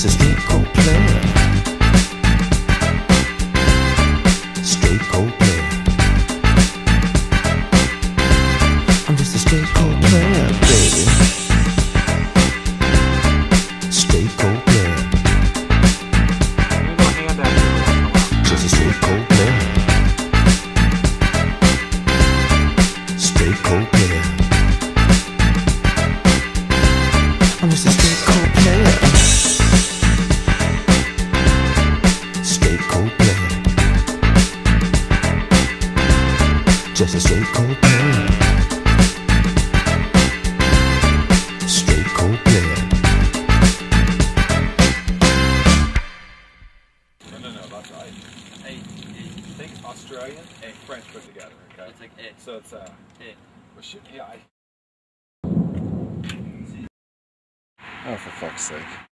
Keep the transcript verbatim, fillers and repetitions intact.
just a straight cold player. Straight cold player. I'm just a straight cold player, baby. Straight cold player. Just a straight cold player. Straight cold player. I'm just a straight cold player. Straight cold player. Just a straight cold player. Straight cold player. No, no, no, that's right. Hey, think Australian and French put together, okay? It's like it. So it's, uh, It. well, shit, yeah, I... Oh, for fuck's sake.